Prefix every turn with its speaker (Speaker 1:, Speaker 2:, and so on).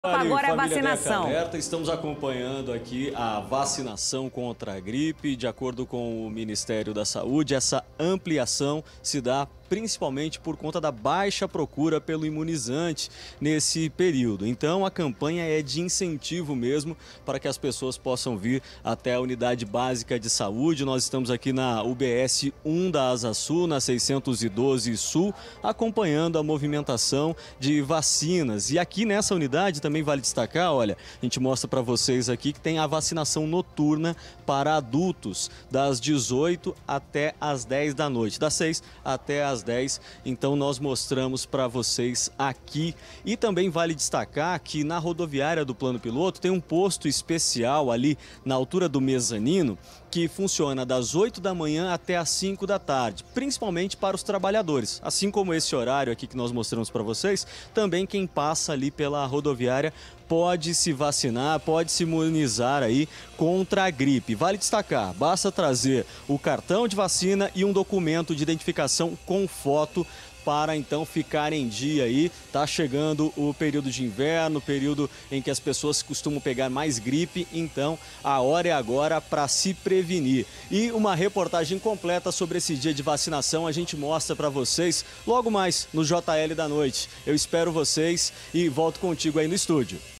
Speaker 1: Agora é a vacinação.
Speaker 2: Alerta, estamos acompanhando aqui a vacinação contra a gripe. De acordo com o Ministério da Saúde, essa ampliação se dá principalmente por conta da baixa procura pelo imunizante nesse período. Então, a campanha é de incentivo mesmo para que as pessoas possam vir até a Unidade Básica de Saúde. Nós estamos aqui na UBS 1 da Asa Sul, na 612 Sul, acompanhando a movimentação de vacinas. E aqui nessa unidade também vale destacar, olha, a gente mostra para vocês aqui que tem a vacinação noturna para adultos, das 18 até as 10 da noite, das 6 até as 10. Então nós mostramos para vocês aqui. E também vale destacar que na rodoviária do Plano Piloto tem um posto especial ali na altura do mezanino que funciona das 8 da manhã até as 5 da tarde, principalmente para os trabalhadores. Assim como esse horário aqui que nós mostramos para vocês, também quem passa ali pela rodoviária pode se vacinar, pode se imunizar aí contra a gripe. Vale destacar, basta trazer o cartão de vacina e um documento de identificação com foto para então ficar em dia aí. Tá chegando o período de inverno, período em que as pessoas costumam pegar mais gripe, então a hora é agora para se prevenir. E uma reportagem completa sobre esse dia de vacinação a gente mostra para vocês logo mais no JL da Noite. Eu espero vocês e volto contigo aí no estúdio.